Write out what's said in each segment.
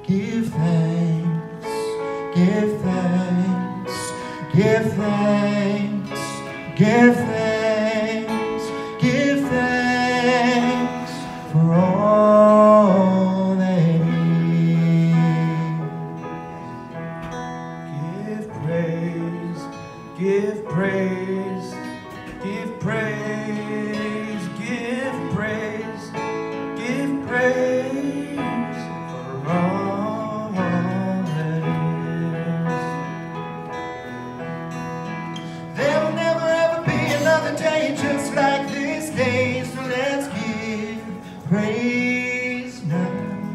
Give thanks, give thanks, give thanks, give thanks, give thanks for all that He is. Give praise, give praise, give praise, give praise, give praise for all that is. There will never ever be another day just like this day, so let's give praise now.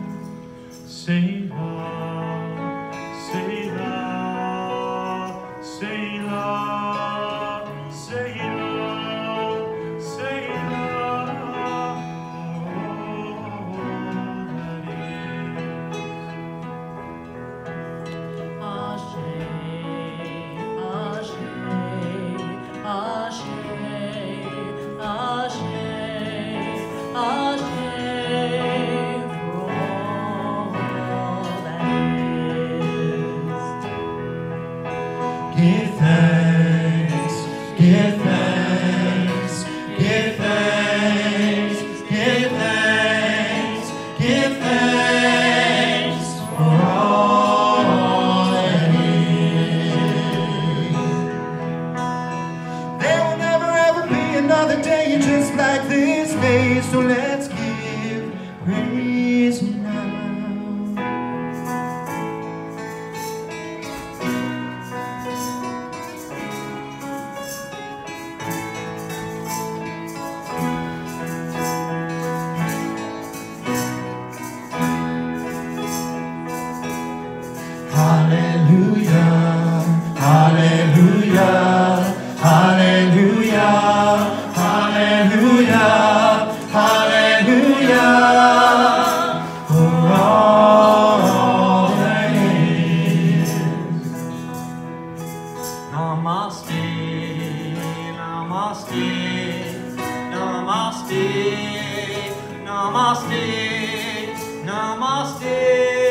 Selah, Selah, Selah, Selah, Selah, all that is. Give thanks, give thanks, give thanks, give thanks, give thanks for all that is. There will never ever be another day just like this day, so let's give praise now. Hallelujah, hallelujah, hallelujah, hallelujah, hallelujah, for all that is. Namaste, namaste, namaste, namaste, namaste.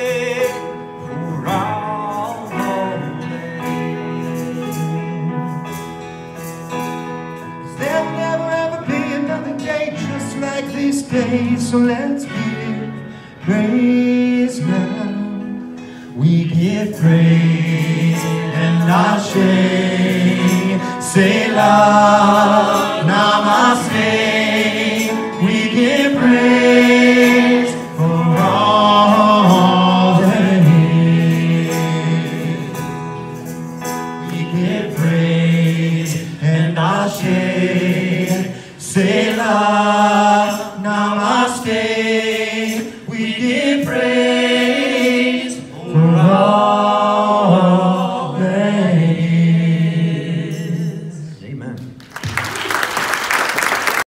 There will never ever be another day just like this day, so let's give praise now. We give praise and Arie, Selah, Namaste. We give praise for all that is. We give praise and Arie, Selah.